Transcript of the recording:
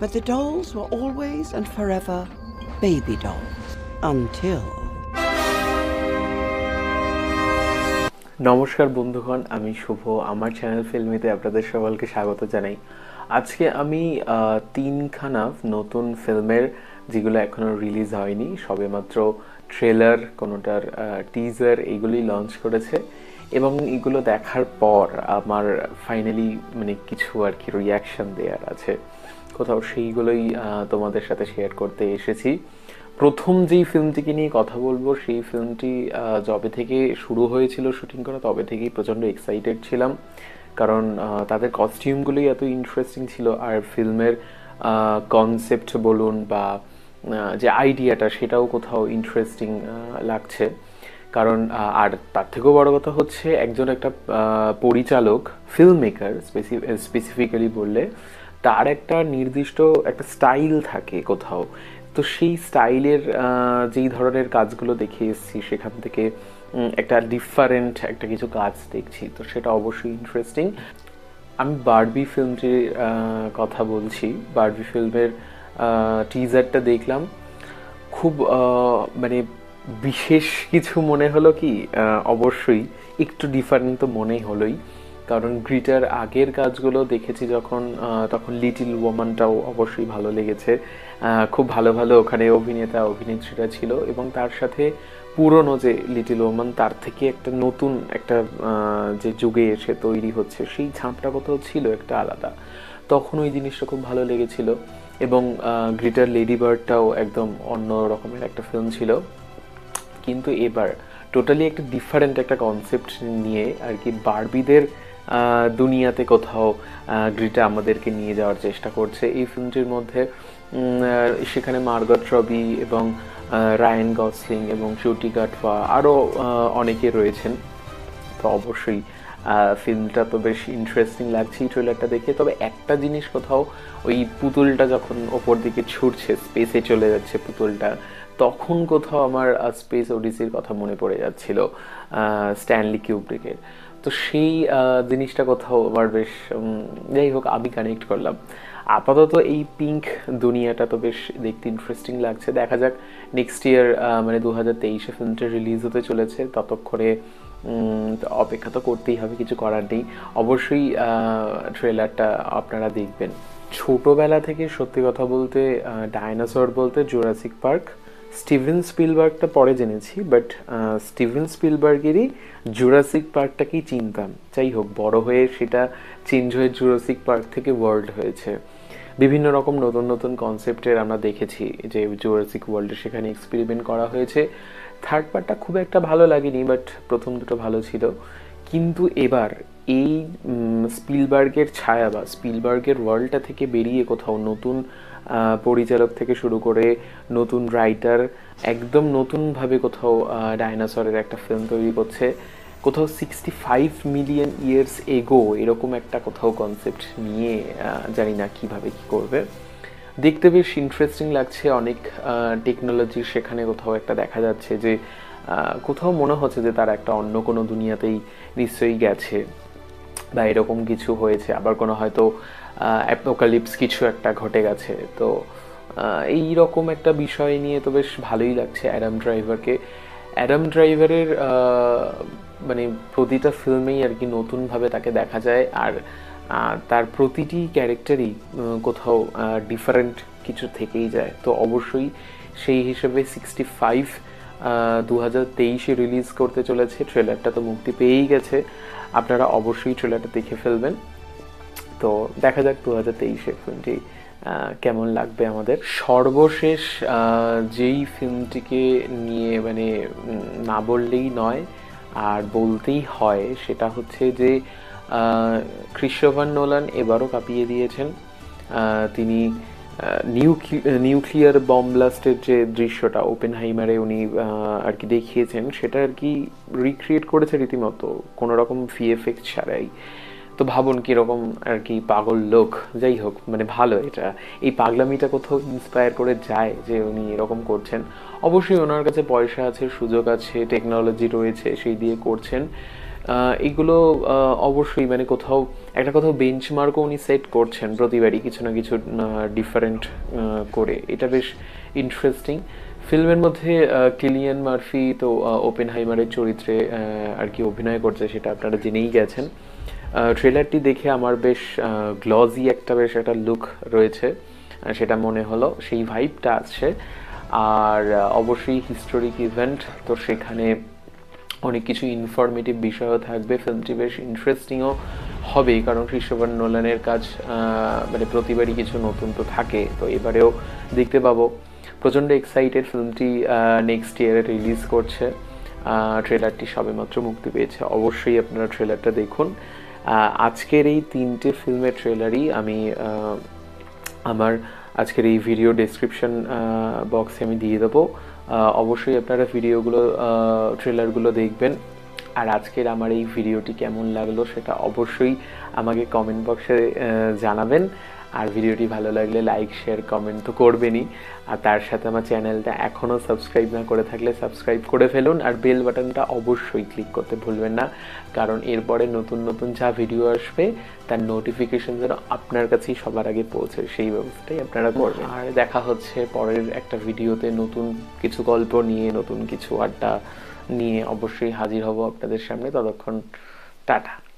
But the dolls were always and forever baby dolls. Until... নমস্কার বন্ধুগণ, আমি শুভ। আমার চ্যানেল ফিল্মিতে আপনাদের সকলকে স্বাগত জানাই। আজকে আমি তিনখানা নতুন ফিল্মের, যেগুলো এখনো রিলিজ হয়নি, সবেমাত্র ট্রেলার, কোনোটার টিজার, এইগুলি লঞ্চ করেছে এবং এগুলো দেখার পর আমার ফাইনালি কিছু আর কি রিয়াকশন দেওয়ার আছে কোথাও, সেইগুলোই তোমাদের সাথে শেয়ার করতে এসেছি। প্রথম যেই ফিল্মটিকে নিয়ে কথা বলবো, সেই ফিল্মটি যবে থেকে শুরু হয়েছিল শুটিং করা তবে থেকেই প্রচণ্ড এক্সাইটেড ছিলাম, কারণ তাদের কস্টিউমগুলোই এত ইন্টারেস্টিং ছিল, আর ফিল্মের কনসেপ্ট বলুন বা যে আইডিয়াটা, সেটাও কোথাও ইন্টারেস্টিং লাগছে। কারণ আর তার থেকেও বড় কথা হচ্ছে, একজন একটা পরিচালক, ফিল্ম মেকার স্পেসিফিক্যালি বললে, তার একটা নির্দিষ্ট একটা স্টাইল থাকে কোথাও। তো সেই স্টাইলের যেই ধরনের কাজগুলো দেখে এসেছি, সেখান থেকে একটা ডিফারেন্ট একটা কিছু কাজ দেখছি, তো সেটা অবশ্যই ইন্টারেস্টিং। আমি বারবি ফিল্মটির কথা বলছি। বারবি ফিল্মের টিজারটা দেখলাম, খুব বিশেষ কিছু মনে হলো কি, অবশ্যই একটু ডিফারেন্ট তো মনেই হলোই, কারণ গ্রিটার আগের কাজগুলো দেখেছি যখন, তখন লিটিল ওয়ামানটাও অবশ্যই ভালো লেগেছে। খুব ভালো ভালো ওখানে অভিনেতা অভিনেত্রীরা ছিল, এবং তার সাথে পুরনো যে লিটিল ওয়ামান, তার থেকে একটা নতুন একটা যে যুগে এসে তৈরি হচ্ছে, সেই ছাপটা কোথাও ছিল একটা আলাদা, তখন ওই জিনিসটা খুব ভালো লেগেছিল। এবং গ্রিটার লেডি বার্ডটাও একদম অন্য রকমের একটা ফিল্ম ছিল। কিন্তু এবার টোটালি একটা ডিফারেন্ট একটা কনসেপ্ট নিয়ে আর কি বারবিদের দুনিয়াতে কোথাও গ্রিটা আমাদেরকে নিয়ে যাওয়ার চেষ্টা করছে এই ফিল্মটির মধ্যে। সেখানে মার্গট রবি এবং রায়ান গসলিং এবং শ্রুতি গাটফা, আরও অনেকে রয়েছেন। তো অবশ্যই ফিল্মটা তো বেশ ইন্টারেস্টিং লাগছে এই ট্রেলারটা দেখে। তবে একটা জিনিস কোথাও, ওই পুতুলটা যখন ওপর দিকে ছুটছে, স্পেসে চলে যাচ্ছে পুতুলটা, তখন কোথাও আমার স্পেস ওডিসির কথা মনে পড়ে যাচ্ছিল, স্ট্যানলি কিউব্রিকের। তো সেই জিনিসটা কোথাও আমার বেশ, যাই হোক, আমি কানেক্ট করলাম। আপাতত এই পিঙ্ক দুনিয়াটা তো বেশ দেখতে ইন্টারেস্টিং লাগছে। দেখা যাক নেক্সট ইয়ার, 2023-এ ফিল্মটা রিলিজ হতে চলেছে, ততক্ষণে অপেক্ষা তো করতেই হবে, কিছু করার নেই। অবশ্যই ট্রেলারটা আপনারা দেখবেন। ছোটোবেলা থেকে সত্যি কথা বলতে, ডাইনোসর বলতে জুরাসিক পার্ক, স্টিভেন স্পিলবার্গটা পরে জেনেছি, বাট স্টিভেন স্পিলবার্গেরই জুরাসিক পার্কটাকেই চিনতাম। যাই হোক, বড় হয়ে সেটা চেঞ্জ হয়ে জুরাসিক পার্ক থেকে ওয়ার্ল্ড হয়েছে। বিভিন্ন রকম নতুন নতুন কনসেপ্টের আমরা দেখেছি যে জুরাসিক ওয়ার্ল্ডে সেখানে এক্সপেরিমেন্ট করা হয়েছে। থার্ড পার্টটা খুব একটা ভালো লাগেনি, বাট প্রথম দুটো ভালো ছিল। কিন্তু এবার এই স্পিলবার্গের ছায়া বা স্পিলবার্গের ওয়ার্ল্ডটা থেকে বেরিয়ে কোথাও নতুন পরিচালক থেকে শুরু করে নতুন রাইটার একদম নতুনভাবে কোথাও ডাইনোসরের একটা ফিল্ম তৈরি করছে, কোথাও 65 মিলিয়ন ইয়ার্স এগো, এরকম একটা কোথাও কনসেপ্ট নিয়ে। জানি না কীভাবে কী করবে, দেখতে বেশ ইন্টারেস্টিং লাগছে। অনেক টেকনোলজি সেখানে কোথাও একটা দেখা যাচ্ছে, যে কোথাও মনে হচ্ছে যে তারা একটা অন্য কোনো দুনিয়াতেই নিশ্চয়ই গেছে বা এরকম কিছু হয়েছে, আবার কোনো হয়তো অ্যাপোকালিপস কিছু একটা ঘটে গেছে। তো এই রকম একটা বিষয় নিয়ে তো বেশ ভালোই লাগছে অ্যাডাম ড্রাইভারকে। অ্যাডাম ড্রাইভারের প্রতিটা ফিল্মেই আর কি নতুনভাবে তাকে দেখা যায়, আর তার প্রতিটি ক্যারেক্টারই কোথাও ডিফারেন্ট কিছু থেকেই যায়। তো অবশ্যই সেই হিসেবে 65 2023-এ রিলিজ করতে চলেছে। ট্রেলারটা তো মুক্তি পেয়েই গেছে, আপনারা অবশ্যই ট্রেলারটা দেখে ফেলবেন। তো দেখা যাক 2023-এ ফিল্মটি কেমন লাগবে আমাদের। সর্বশেষ যেই ফিল্মটিকে নিয়ে না বললেই নয়, আর বলতেই হয়, সেটা হচ্ছে যে ক্রিস্টোফার নোলান এবারও কাঁপিয়ে দিয়েছেন। তিনি নিউক্লিয়ার বম ব্লাস্টের যে দৃশ্যটা ওপেনহাইমারে উনি আর কি দেখিয়েছেন, সেটা আর কি রিক্রিয়েট করেছে রীতিমতো, কোনো রকম ভিএফএক্স ছাড়াই। তো ভাবুন কীরকম আর কি পাগল লোক। যাই হোক, ভালো, এটা এই পাগলামিটা কোথাও ইন্সপায়ার করে যায় যে উনি এরকম করছেন। অবশ্যই ওনার কাছে পয়সা আছে, সুযোগ আছে, টেকনোলজি রয়েছে, সেই দিয়ে করছেন। এগুলো অবশ্যই মানে কোথাও বেঞ্চমার্কও উনি সেট করছেন প্রতিবারই কিছু না কিছু ডিফারেন্ট করে, এটা বেশ ইন্টারেস্টিং। ফিল্মের মধ্যে কিলিয়ান মার্ফি তো ওপেনহাইমারের চরিত্রে আর কি অভিনয় করছে, সেটা আপনারা জেনেই গেছেন। ট্রেলারটি দেখে আমার বেশ গ্লজি বেশ একটা লুক রয়েছে, সেটা মনে হলো, সেই ভাইবটা আছে। আর অবশ্যই হিস্টোরিক ইভেন্ট, তো সেখানে অনেক কিছু ইনফরমেটিভ বিষয়ও থাকবে। ফিল্মটি বেশ ইন্টারেস্টিংও হবে, কারণ ক্রিস্টোফার নোলানের কাজ মানে প্রতিবারই কিছু নতুন তো থাকে, তো এবারেও দেখতে পাবো। প্রচণ্ড এক্সাইটেড, ফিল্মটি নেক্সট ইয়ারে রিলিজ করছে। ট্রেলারটি সবেমাত্র মুক্তি পেয়েছে, অবশ্যই আপনারা ট্রেলারটা দেখুন। আজকের এই 3টে ফিল্মের ট্রেলারই আমি আমার আজকের এই ভিডিও ডেসক্রিপশন বক্সে আমি দিয়ে দেবো। অবশ্যই আপনারা ট্রেলারগুলো দেখবেন। আর আজকের আমার এই ভিডিওটি কেমন লাগলো সেটা অবশ্যই আমাকে কমেন্ট বক্সে জানাবেন। আর ভিডিওটি ভালো লাগলে লাইক, শেয়ার, কমেন্ট তো করবেনই। আর তার সাথে আমার চ্যানেলটা এখনও সাবস্ক্রাইব না করে থাকলে সাবস্ক্রাইব করে ফেলুন, আর বেল বাটনটা অবশ্যই ক্লিক করতে ভুলবেন না, কারণ এরপরে নতুন নতুন যা ভিডিও আসবে তার নোটিফিকেশন যেন আপনার কাছেই সবার আগে পৌঁছে, সেই ব্যবস্থাই আপনারা করবেন। আর দেখা হচ্ছে পরের একটা ভিডিওতে, নতুন কিছু গল্প নিয়ে, নতুন কিছু আড্ডা নিয়ে অবশ্যই হাজির হব আপনাদের সামনে। ততক্ষণ টাটা।